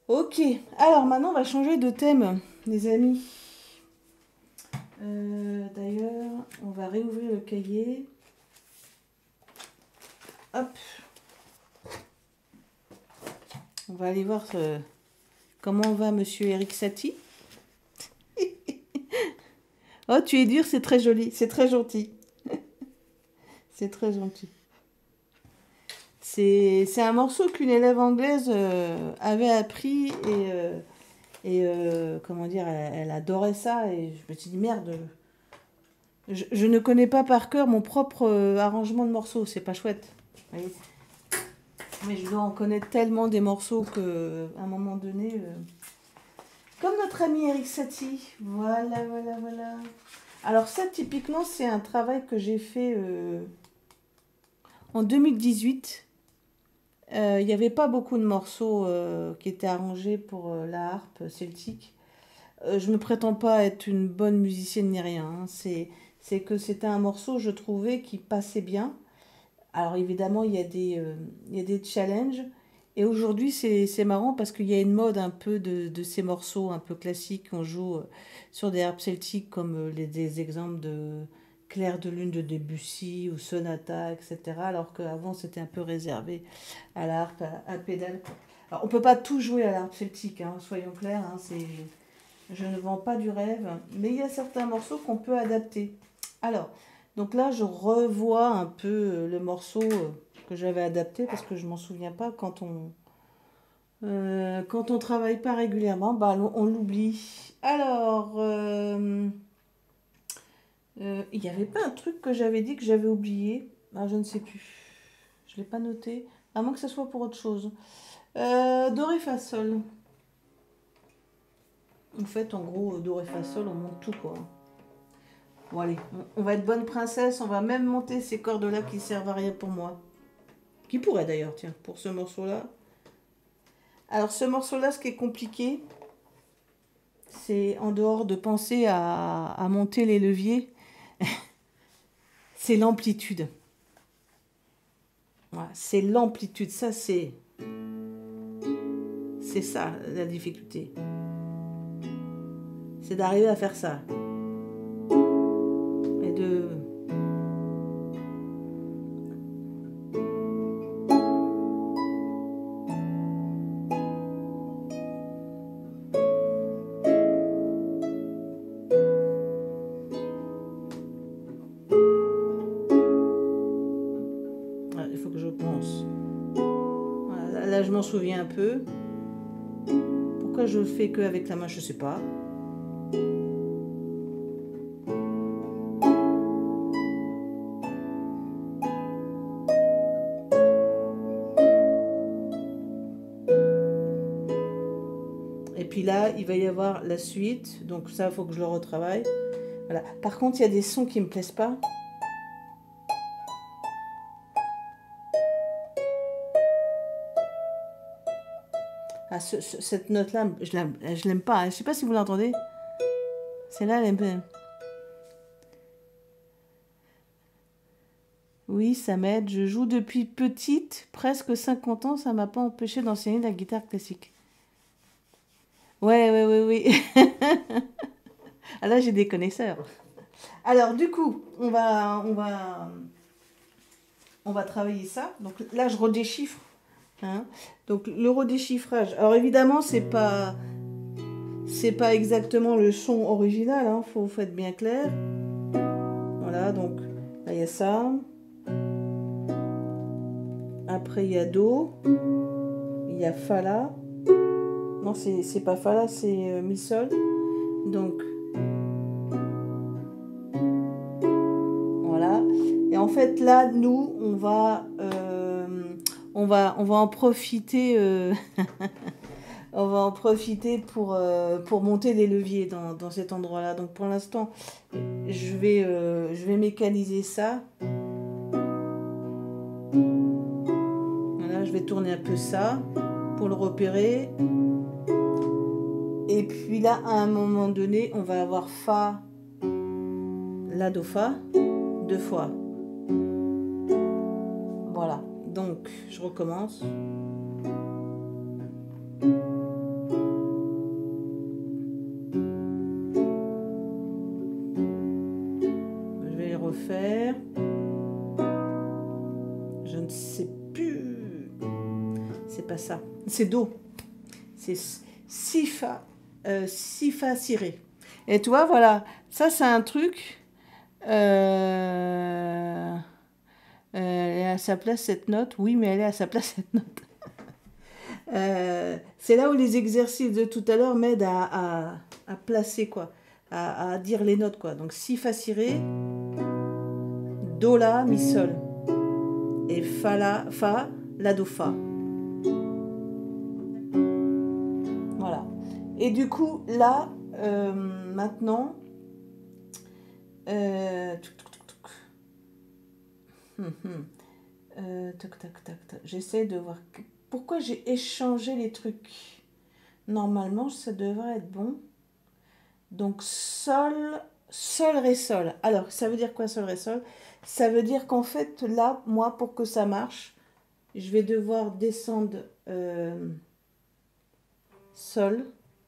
Ok, alors maintenant on va changer de thème, les amis. D'ailleurs, on va réouvrir le cahier. Hop, on va aller voir comment va Monsieur Eric Satie. Oh, tu es dur, c'est très joli, c'est très gentil. C'est très gentil. C'est un morceau qu'une élève anglaise avait appris et comment dire, elle adorait ça et je me suis dit merde, je ne connais pas par cœur mon propre arrangement de morceaux, c'est pas chouette. Vous voyez. Mais je dois en connaître tellement des morceaux que à un moment donné, comme notre ami Eric Satie, voilà, voilà, voilà. Alors ça, typiquement, c'est un travail que j'ai fait en 2018. Il n'y avait pas beaucoup de morceaux qui étaient arrangés pour la harpe celtique. Je me prétends pas être une bonne musicienne ni rien, hein. C'est que c'était un morceau, je trouvais, qui passait bien. Alors évidemment, il y a des challenges. Et aujourd'hui, c'est marrant parce qu'il y a une mode un peu de ces morceaux un peu classiques qu'on joue sur des harpes celtiques comme des exemples de Clair de lune de Debussy ou Sonata, etc. Alors qu'avant, c'était un peu réservé à la harpe à pédale. Alors, on peut pas tout jouer à la harpe celtique, hein, soyons clairs. Hein, je ne vends pas du rêve, mais il y a certains morceaux qu'on peut adapter. Alors, donc là, je revois un peu le morceau que j'avais adapté parce que je m'en souviens pas quand on travaille pas régulièrement, bah, on l'oublie. Alors, il n'y avait pas un truc que j'avais dit que j'avais oublié. Ah, je ne sais plus. Je l'ai pas noté, à moins que ce soit pour autre chose. Do, ré, fa, sol. En fait, en gros, do, ré, fa, sol, on monte tout quoi. Bon allez, on va être bonne princesse, on va même monter ces cordes-là qui servent à rien pour moi. Qui pourrait d'ailleurs, tiens, pour ce morceau-là. Alors ce morceau-là, ce qui est compliqué, c'est en dehors de penser à monter les leviers, c'est l'amplitude. Voilà, c'est l'amplitude, ça c'est ça la difficulté. C'est d'arriver à faire ça. Et de... Voilà, il faut que je pense. Voilà, là, je m'en souviens un peu. Pourquoi je le fais que avec la main, je sais pas. Et puis là, il va y avoir la suite. Donc ça, il faut que je le retravaille. Voilà. Par contre, il y a des sons qui me plaisent pas. Ah, cette note-là, je l'aime pas. Je sais pas si vous l'entendez. Celle-là, elle aime. Oui, ça m'aide. Je joue depuis petite, presque 50 ans. Ça m'a pas empêché d'enseigner la guitare classique. Ouais, ouais, ouais, oui. Ah là, j'ai des connaisseurs. Alors, du coup, on va travailler ça. Donc là, je redéchiffre. Hein. Donc le redéchiffrage. Alors évidemment, c'est pas exactement le son original. Hein. Faut être bien clair. Voilà. Donc là, il y a ça. Après, il y a do. Il y a fa la. Non, c'est pas fa la, c'est mi sol. Donc voilà. Et en fait, là, nous, on va en profiter. On va en profiter pour monter des leviers dans cet endroit-là. Donc pour l'instant, je vais mécaniser ça. Voilà, je vais tourner un peu ça pour le repérer. Et puis là, à un moment donné, on va avoir Fa, La, Do, Fa, deux fois. Voilà, donc je recommence. ne sais plus. C'est pas ça. C'est do. C'est si fa, si ré. Et tu vois, voilà. Ça, c'est un truc. Elle est à sa place cette note. Oui, mais elle est à sa place cette note. C'est là où les exercices de tout à l'heure m'aident à placer, quoi. À dire les notes, quoi. Donc, si, fa, si, ré. Do, la, mi, sol. Et fa, la, do, fa. Voilà. Et du coup, là, maintenant, j'essaie de voir pourquoi j'ai échangé les trucs. Normalement, ça devrait être bon. Donc, sol, ré, sol. Alors, ça veut dire quoi, sol, ré, sol? Ça veut dire qu'en fait, là, moi, pour que ça marche, je vais devoir descendre sol,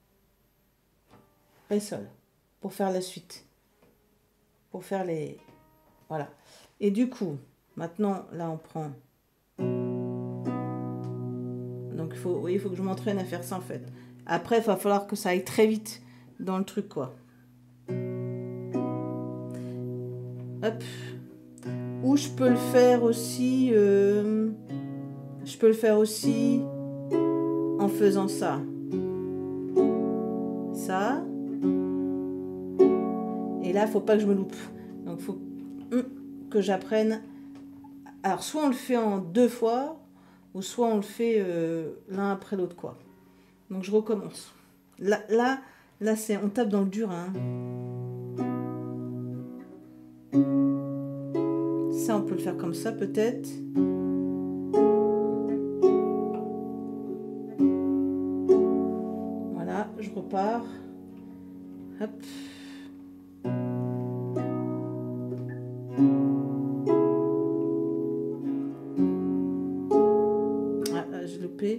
ré, sol, pour faire la suite. Pour faire les... Voilà. Et du coup, maintenant, là, on prend... Donc, il faut que je m'entraîne à faire ça, en fait. Après, il va falloir que ça aille très vite dans le truc, quoi. Hop. Ou je peux le faire aussi... je peux le faire aussi en faisant ça. Ça. Et là, il ne faut pas que je me loupe. Donc, il faut que j'apprenne. Alors, soit on le fait en 2 fois, ou soit on le fait l'un après l'autre, quoi. Donc, je recommence. Là c'est, on tape dans le dur, hein. Ça, on peut le faire comme ça, peut-être. Voilà, je repars. Hop. Ah, j'ai loupé.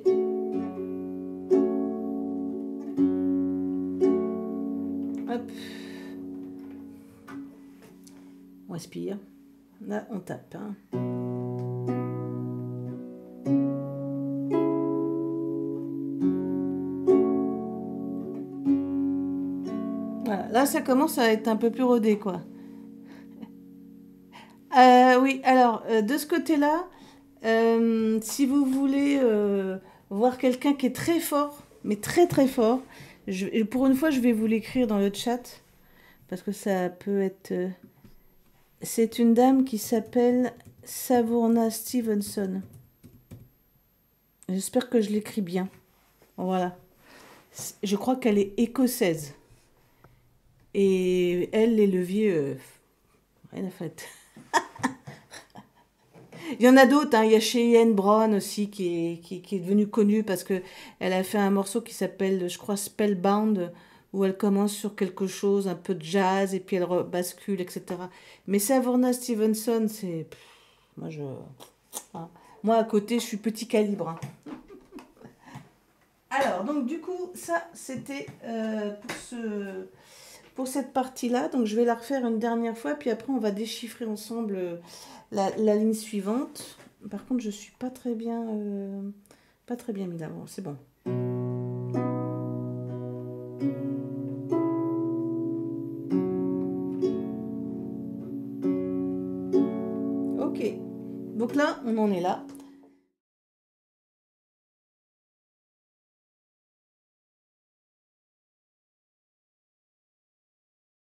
Hop. On respire. Là, on tape, hein. Voilà, là, ça commence à être un peu plus rodé, quoi. Oui, alors, de ce côté-là, si vous voulez voir quelqu'un qui est très fort, mais très très fort, pour une fois, je vais vous l'écrire dans le chat, parce que ça peut être... c'est une dame qui s'appelle Savourna Stevenson. J'espère que je l'écris bien. Voilà. Je crois qu'elle est écossaise. Et elle, les leviers, rien à foutre. Il y en a d'autres, hein. Il y a Cheyenne Brown aussi qui est devenue connue parce qu'elle a fait un morceau qui s'appelle, je crois, Spellbound, où elle commence sur quelque chose, un peu de jazz, et puis elle bascule, etc. Mais Savourna Stevenson, c'est... Moi, moi, à côté, je suis petit calibre, hein. Alors, donc, du coup, ça, c'était pour cette partie-là. Donc, je vais la refaire une dernière fois, puis après, on va déchiffrer ensemble la ligne suivante. Par contre, je suis pas très bien mis là. Bon, c'est bon. Ok. Donc là, on en est là.